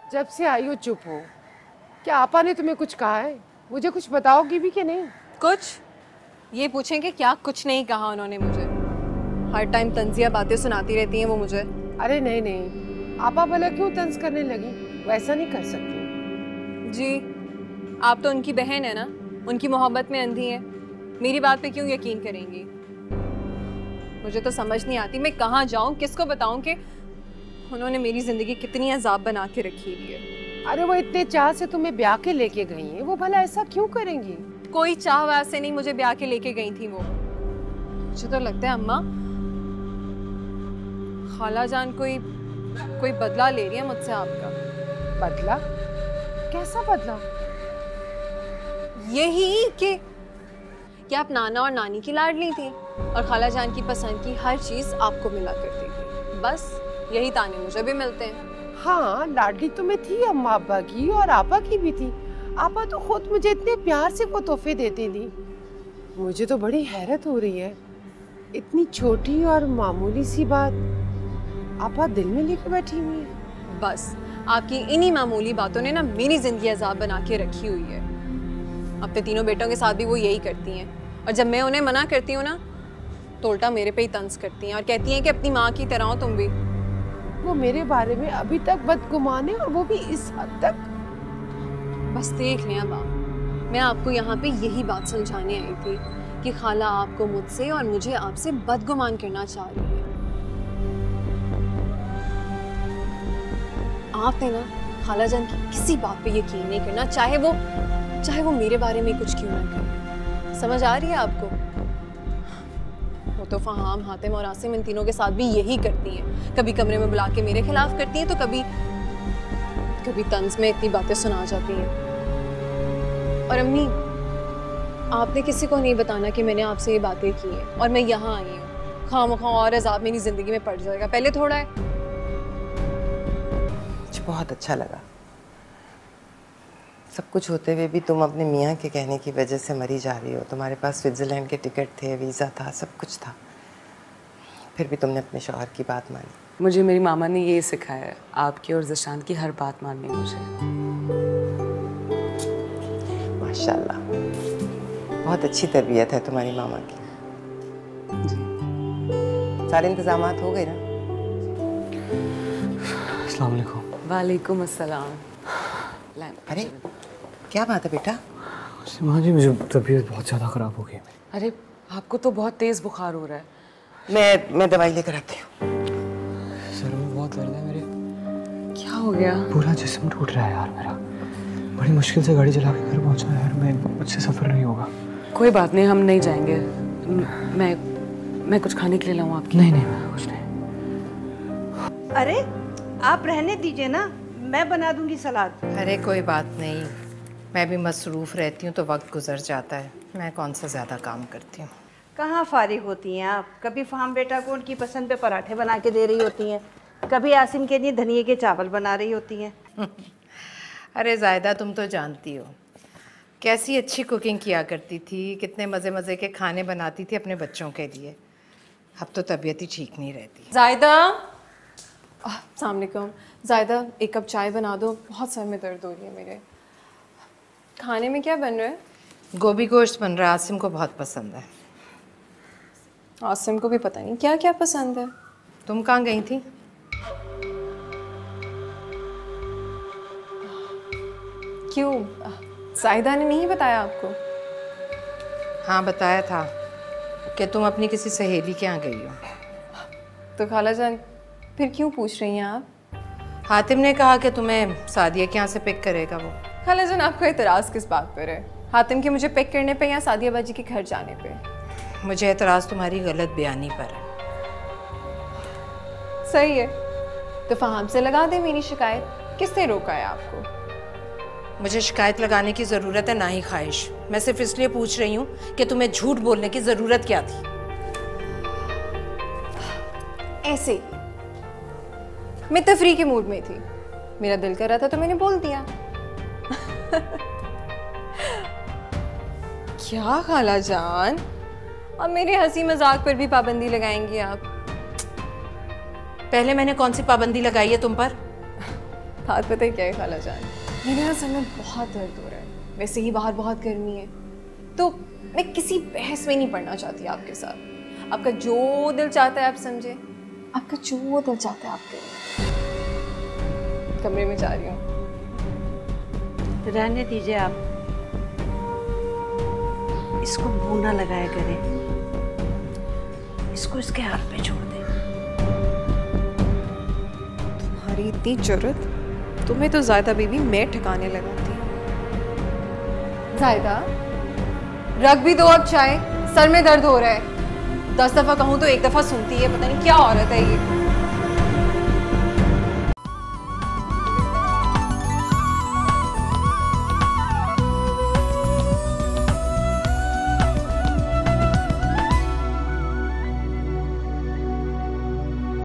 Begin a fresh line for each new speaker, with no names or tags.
जब से आई हो चुप हो। क्या आपा ने तुम्हें कुछ कहा है? मुझे कुछ बताओगी भी कि नहीं?
कुछ ये पूछेंगे क्या? कुछ नहीं कहा उन्होंने मुझे। हर टाइम तंजिया बातें सुनाती रहती हैं वो मुझे।
अरे नहीं नहीं, आपा भला क्यों तंज करने लगी? वैसा नहीं कर सकती।
जी आप तो उनकी बहन है ना, उनकी मोहब्बत में अंधी है, मेरी बात पे क्यों यकीन करेंगी? मुझे तो समझ नहीं आती मैं कहाँ जाऊँ, किसको बताऊँ कि उन्होंने मेरी जिंदगी कितनी अजाब बना के रखी हुई है।
अरे वो इतने चाह से तुम्हें ब्याह के लेके गई हैं, वो भला ऐसा क्यों करेंगी?
कोई चाह वैसे नहीं मुझे ब्याह के लेके गई थी वो। मुझे तो लगता है अम्मा खाला जान कोई बदला ले रही है मुझसे आपका।
बदला? कैसा बदला?
यही कि आप नाना और नानी की लाडली थी और खाला जान की पसंद की हर चीज आपको मिला करती थी। बस यही ताने मुझे भी मिलते हैं।
हाँ, लाडली तो मैं थी अम्मा अब्बा की, और आपा की भी थी। आपा तो खुद मुझे इतने प्यार से वो तोहफे देती थी। मुझे तो बड़ी हैरत हो रही है, इतनी छोटी और मामूली सी बात आपा दिल में लेके बैठी हुई है।
बस आपकी इन्हीं मामूली बातों ने ना मेरी जिंदगी अजाब बना के रखी हुई है। अपने तीनों बेटों के साथ भी वो यही करती हैं, और जब मैं उन्हें मना करती हूँ ना तो उल्टा मेरे पे ही तंज करती हैं और कहती हैं कि अपनी माँ की तरह हो तुम भी।
वो मेरे बारे में अभी तक बदगुमान है, और वो भी इस हद तक।
बस देख लें अब आप, मैं आपको यहाँ पे यही बात समझाने आई थी कि खाला आपको मुझसे और मुझे आपसे बदगुमान करना चाह रही है। आपने ना खाला जान की किसी बात पे यकीन नहीं करना, चाहे वो मेरे बारे में कुछ क्यों ना करे। समझ आ रही है आपको? वो तो फहाम, हातिम और आसिम इन तीनों के साथ भी यही करती हैं। कभी कमरे में बुला के मेरे खिलाफ करती हैं तो कभी तंज में इतनी बातें सुना जाती हैं। और अम्मी आपने किसी को नहीं बताना कि मैंने आपसे ये बातें की हैं और मैं यहाँ आई हूँ। खामखा और अजाब मेरी जिंदगी में पड़ जाएगा, पहले थोड़ा है।
बहुत अच्छा लगा। सब कुछ होते हुए भी तुम अपने मियाँ के कहने की वजह से मरी जा रही हो। तुम्हारे पास स्विट्ज़रलैंड के टिकट थे, वीज़ा था, सब कुछ था, फिर भी तुमने अपने शौहर की बात मानी।
मुझे मेरी मामा ने ये सिखाया है, आपकी और ज़शान की हर बात माननी मुझे।
माशाल्लाह, बहुत अच्छी तरबियत है तुम्हारी मामा की। जी। सारे इंतजामात हो गए ना?
अस्सलाम वालेकुम।
वालेकुम अस्सलाम।
अरे क्या बात है बेटा?
सीमा जी, मुझे तबीयत बहुत ज़्यादा ख़राब हो गई है।
अरे आपको तो बहुत तेज़ बुखार हो रहा है।
मैं दवाई लेकर आती हूँ।
सर में बहुत दर्द है मेरे।
क्या हो गया?
पूरा जिस्म टूट रहा है यार मेरा। बड़ी मुश्किल से गाड़ी चला के घर पहुँचा यार, मुझसे सफ़र नहीं होगा।
कोई बात नहीं, हम नहीं जाएंगे। मैं कुछ खाने के लिए लाऊं आपके?
नहीं मैं कुछ नहीं।
अरे आप रहने दीजिए ना, मैं बना दूंगी सलाद।
अरे कोई बात नहीं, मैं भी मसरूफ़ रहती हूँ तो वक्त गुजर जाता है। मैं कौन सा ज़्यादा काम करती हूँ।
कहाँ फारिग होती हैं आप? कभी फाहम बेटा को उनकी पसंद पे पराठे बना के दे रही होती हैं, कभी आसिम के लिए धनिए के चावल बना रही होती हैं।
अरे ज़ायदा, तुम तो जानती हो कैसी अच्छी कुकिंग किया करती थी, कितने मज़े मज़े के खाने बनाती थी अपने बच्चों के लिए। अब तो तबीयत ही ठीक नहीं रहती।
ज़ायदा, अस्सलाम वालेकुम। ज़ायदा एक कप चाय बना दो, बहुत सर में दर्द हो रही है मेरे। खाने में क्या बन रहा है?
गोभी गोश्त बन रहा है, आसिम को बहुत पसंद है।
आसिम को भी पता नहीं क्या क्या पसंद है।
तुम कहाँ गई थी?
क्यों, ज़ायदा ने नहीं बताया आपको?
हाँ बताया था कि तुम अपनी किसी सहेली के यहाँ गई हो।
तो खाला जान फिर क्यों पूछ रही हैं आप?
हातिम ने कहा कि तुम्हें सादिया के यहाँ से पिक करेगा वो।
खाला जान आपको एतराज़ किस बात पर है? हातिम के मुझे पिक करने पे या सादिया बाजी के घर जाने पे?
मुझे एतराज़ तुम्हारी गलत बयानी पर है।
सही है, तो फहाम से लगा दे मेरी शिकायत। किसने रोका है आपको?
मुझे शिकायत लगाने की ज़रूरत है ना ही ख्वाहिश। मैं सिर्फ इसलिए पूछ रही हूँ कि तुम्हें झूठ बोलने की ज़रूरत क्या थी?
ऐसे ही मैं तफरी के मूड में थी, मेरा दिल कर रहा था तो मैंने बोल दिया। क्या खाला जान, अब मेरे हंसी मजाक पर भी पाबंदी लगाएंगी आप?
पहले मैंने कौन सी पाबंदी लगाई है तुम पर?
हाथ पता है क्या है खाला जान, मेरे ना सर में बहुत दर्द हो रहा है, वैसे ही बाहर बहुत गर्मी है, तो मैं किसी बहस में नहीं पड़ना चाहती आपके साथ। आपका जो दिल चाहता है आप समझे, आपका जो दिल चाहता है आप करिए। कमरे में जा रही हूँ।
रहने दीजिए आप, इसको मुंह ना लगाया करें, इसको इसके हाथ पे छोड़ दें।
तुम्हारी इतनी जरूरत, तुम्हें तो ज़ायदा बीवी मैं ठिकाने लगाती हूँ। ज़ायदा रख भी दो अब चाय, सर में दर्द हो रहा है। 10 दफ़ा कहूँ तो एक दफ़ा सुनती है, पता नहीं क्या औरत है ये।